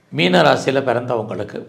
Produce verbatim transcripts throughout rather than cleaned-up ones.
மீன ராசியில் பிறந்தவங்களுக்கு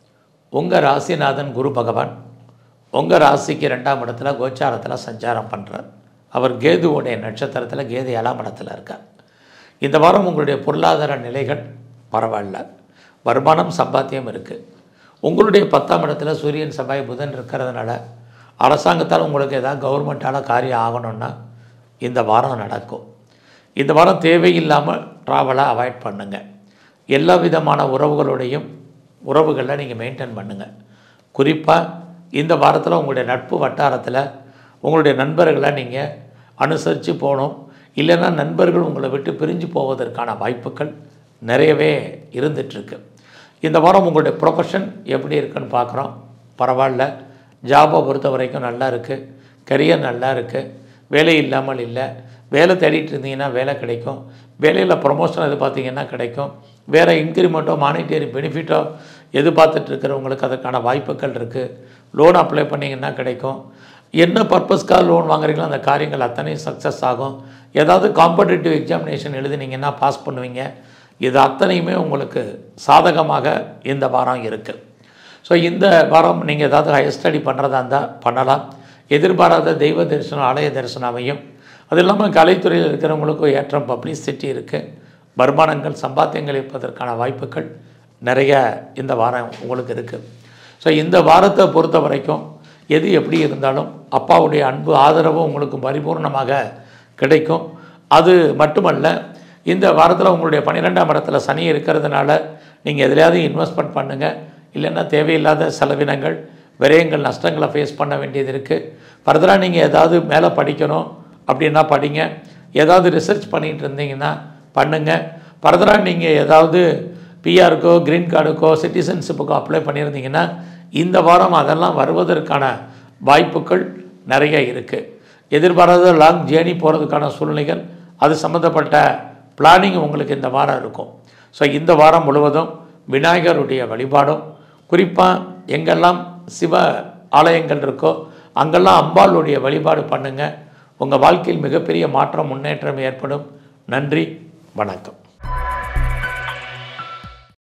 உங்கள் ராசிநாதன் குரு பகவான் உங்கள் ராசிக்கு ரெண்டாம் இடத்துல கோச்சாரத்தில் சஞ்சாரம் பண்ணுறார். அவர் கேதுவோடைய நட்சத்திரத்தில் கேது ஏழாம் இடத்துல இருக்கார். இந்த வாரம் உங்களுடைய பொருளாதார நிலைகள் பரவாயில்ல, வருமானம் சம்பாத்தியம் இருக்குது. உங்களுடைய பத்தாம் இடத்துல சூரியன் செவ்வாய் புதன் இருக்கிறதுனால அரசாங்கத்தால் உங்களுக்கு ஏதாவது கவர்மெண்ட்டால் காரியம் ஆகணும்னா இந்த வாரம் நடக்கும். இந்த வாரம் தேவையில்லாமல் ட்ராவலை அவாய்ட் பண்ணுங்கள். எல்லா விதமான உறவுகளுடையும் உறவுகளை நீங்கள் மெயின்டைன் பண்ணுங்கள். குறிப்பாக இந்த வாரத்தில் உங்களுடைய நட்பு வட்டாரத்தில் உங்களுடைய நண்பர்களை நீங்கள் அனுசரித்து போகணும். இல்லைன்னா நண்பர்கள் உங்களை விட்டு பிரிஞ்சு போவதற்கான வாய்ப்புகள் நிறையவே இருந்துகிட்ருக்கு. இந்த வாரம் உங்களுடைய ப்ரொஃபஷன் எப்படி இருக்குன்னு பார்க்குறோம். பரவாயில்ல, ஜாபை பொறுத்த வரைக்கும் நல்லா இருக்குது, கரியர் நல்லா இருக்குது, வேலை இல்லாமல் இல்லை. வேலை தேடிட்டு இருந்தீங்கன்னா வேலை கிடைக்கும், வேலையில் ப்ரொமோஷன் எது பார்த்திங்கன்னா கிடைக்கும், வேறு இன்க்ரிமெண்ட்டோ மானிட்டரி பெனிஃபிட்டோ எதிர்பார்த்துட்டு இருக்கிறவங்களுக்கு அதற்கான வாய்ப்புகள் இருக்குது. லோன் அப்ளை பண்ணிங்கன்னா கிடைக்கும். என்ன பர்பஸ்க்காக லோன் வாங்குறீங்களோ அந்த காரியங்கள் அத்தனையும் சக்ஸஸ் ஆகும். ஏதாவது காம்படிட்டிவ் எக்ஸாமினேஷன் எழுதினீங்கன்னா பாஸ் பண்ணுவீங்க. இது அத்தனையுமே உங்களுக்கு சாதகமாக இந்த வாரம் இருக்குது. ஸோ இந்த வாரம் நீங்கள் ஏதாவது ஹையர் ஸ்டடி பண்ணுறதா இருந்தால் பண்ணலாம். எதிர்பாராத தெய்வ தரிசனம், ஆலய தரிசனமையும், அது இல்லாமல் கலைத்துறையில் இருக்கிறவங்களுக்கும் ஏற்றம், பப்ளிசிட்டி இருக்குது. வருமானங்கள் சம்பாத்தியங்கள் இருப்பதற்கான வாய்ப்புகள் நிறைய இந்த வாரம் உங்களுக்கு இருக்குது. ஸோ இந்த வாரத்தை பொறுத்த வரைக்கும் எது எப்படி இருந்தாலும் அப்பாவுடைய அன்பு ஆதரவும் உங்களுக்கு பரிபூர்ணமாக கிடைக்கும். அது மட்டுமல்ல, இந்த வாரத்தில் உங்களுடைய பன்னிரெண்டாம் இடத்துல சனி இருக்கிறதுனால நீங்கள் எதுலையாவது இன்வெஸ்ட்மெண்ட் பண்ணுங்கள். இல்லைன்னா தேவையில்லாத செலவினங்கள், விரயங்கள், நஷ்டங்களை ஃபேஸ் பண்ண வேண்டியது இருக்குது. ஃபர்தராக நீங்கள் ஏதாவது மேலே படிக்கணும் அப்படின்னா படிங்க. ஏதாவது ரிசர்ச் பண்ணிகிட்டு இருந்தீங்கன்னா பண்ணுங்கள். ஃபர்தராக நீங்கள் ஏதாவது பிஆருக்கோ க்ரீன் கார்டுக்கோ சிட்டிசன்ஷிப்புக்கோ அப்ளை பண்ணியிருந்தீங்கன்னா இந்த வாரம் அதெல்லாம் வருவதற்கான வாய்ப்புகள் நிறைய இருக்குது. எதிர்பாராத லாங் ஜேர்னி போகிறதுக்கான சூழ்நிலைகள், அது சம்மந்தப்பட்ட பிளானிங் உங்களுக்கு இந்த வாரம் இருக்கும். ஸோ இந்த வாரம் முழுவதும் விநாயகருடைய வழிபாடும், குறிப்பாக எங்கெல்லாம் சிவ ஆலயங்கள் இருக்கோ அங்கெல்லாம் அம்பாளுடைய வழிபாடு பண்ணுங்கள். உங்கள் வாழ்க்கையில் மிகப்பெரிய மாற்றம், முன்னேற்றம் ஏற்படும். நன்றி, வணக்கம்.